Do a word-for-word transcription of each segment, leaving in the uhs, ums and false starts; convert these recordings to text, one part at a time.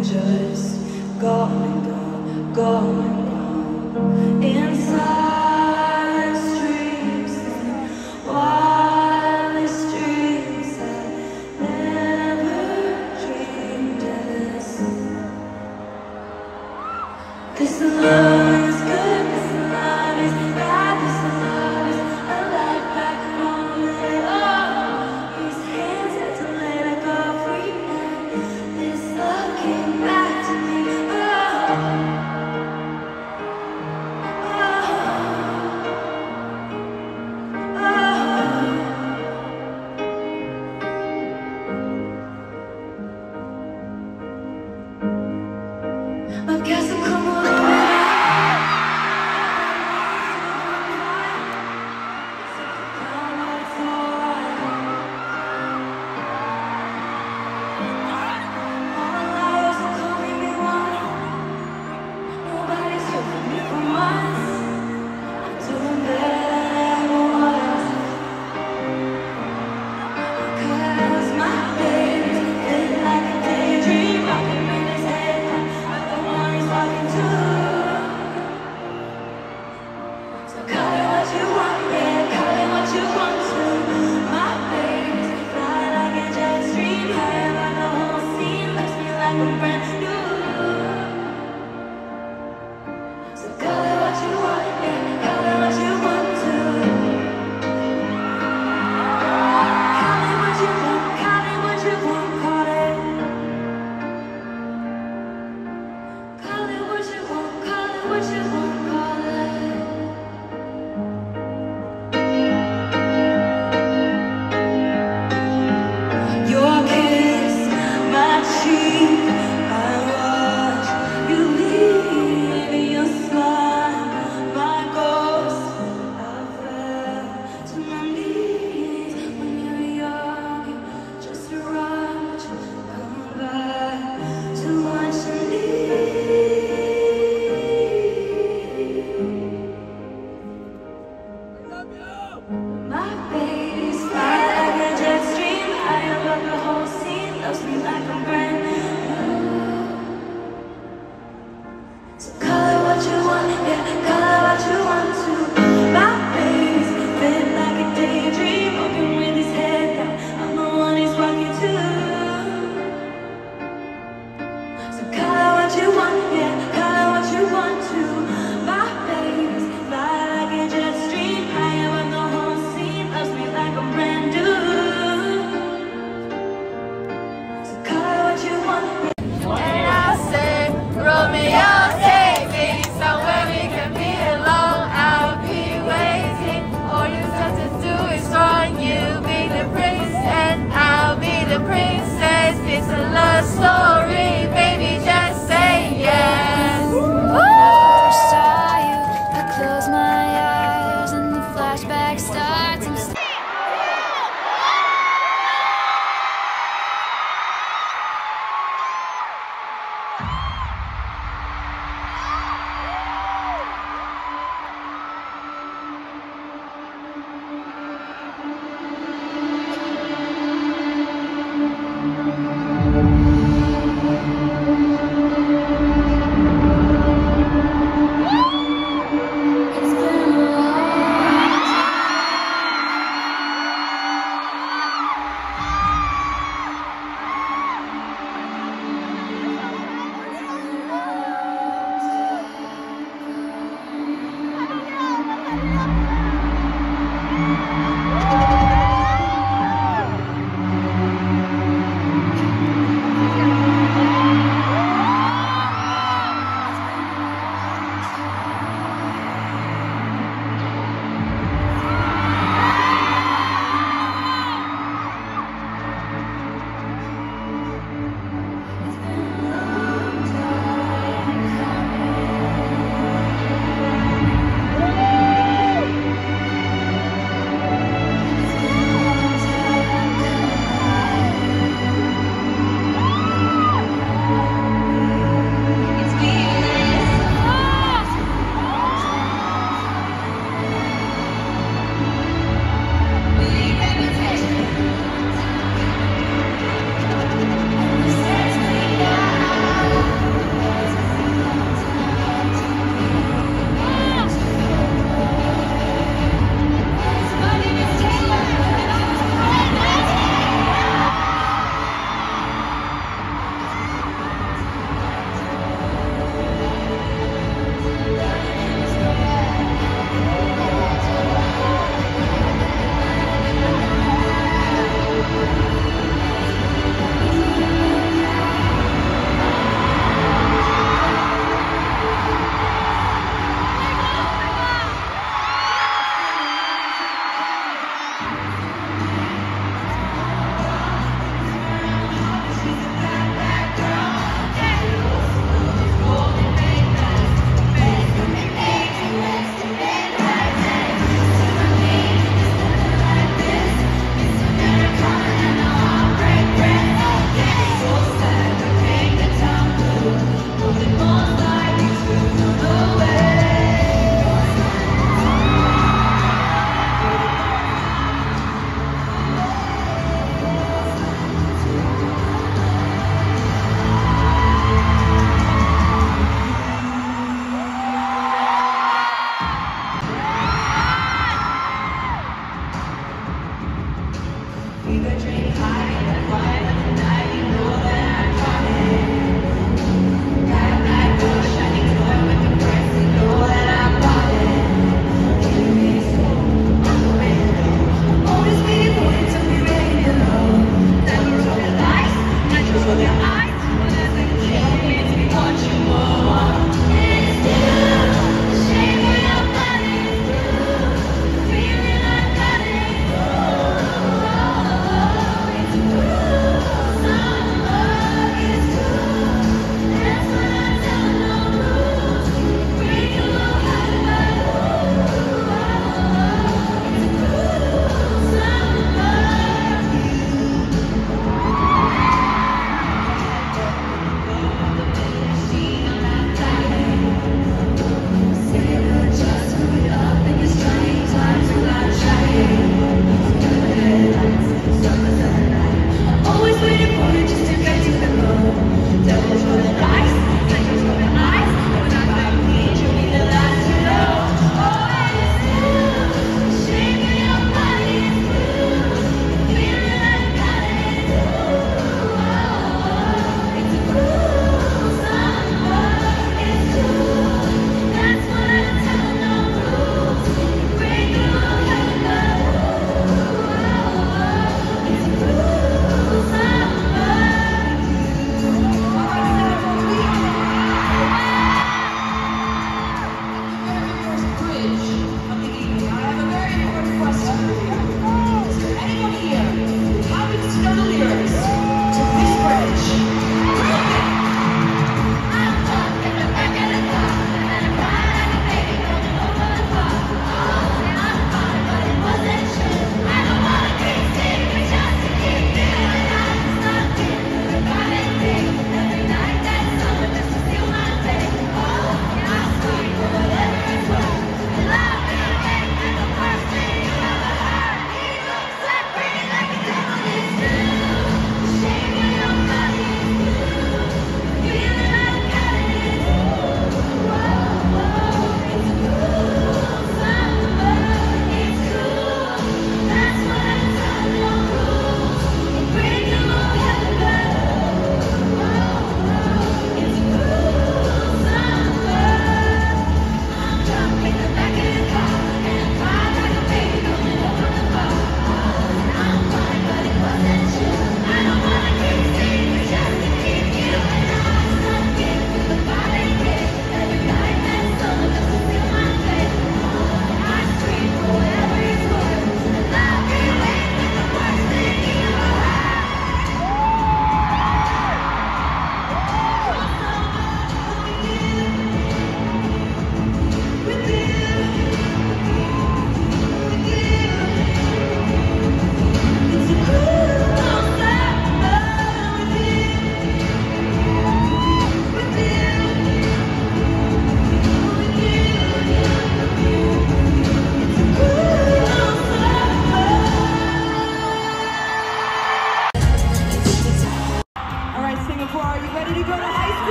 just gonna go, gonna go inside streets and wildest dreams I never dreamed of. This love is good, this love is bad, this love is a light back home. Oh, his hands had to let her go free, and this love came back to me. I guess I'll come along.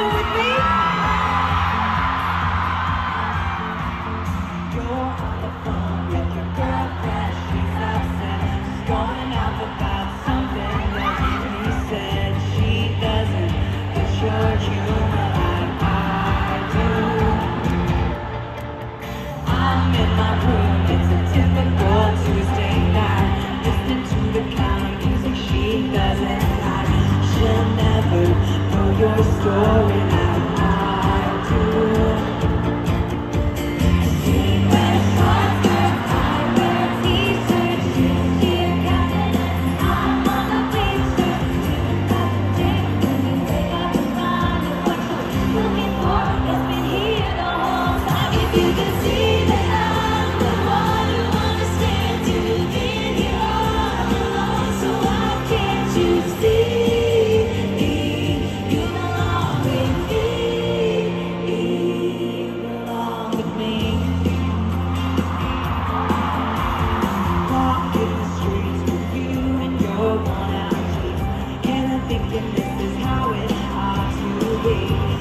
beautiful with me? You're on the phone with your girlfriend. She's upset. She's going off about something that he said. She doesn't get your humor like I do. I'm in my room. It's a typical Tuesday night. Listening to the kind of music she doesn't like. She'll never know your story like I do. She wears short skirts, I wear t-shirts. She's here counting us. I'm on the bleachers. Living by the day when you wake up and find that what you're looking for has been here the whole time. If you could see that I'm the one who understands you, then you're all alone. So why can't you see? You belong with me. You belong with me. Walking the streets with you and your worn out jeans, and I'm thinking this is how it ought to be.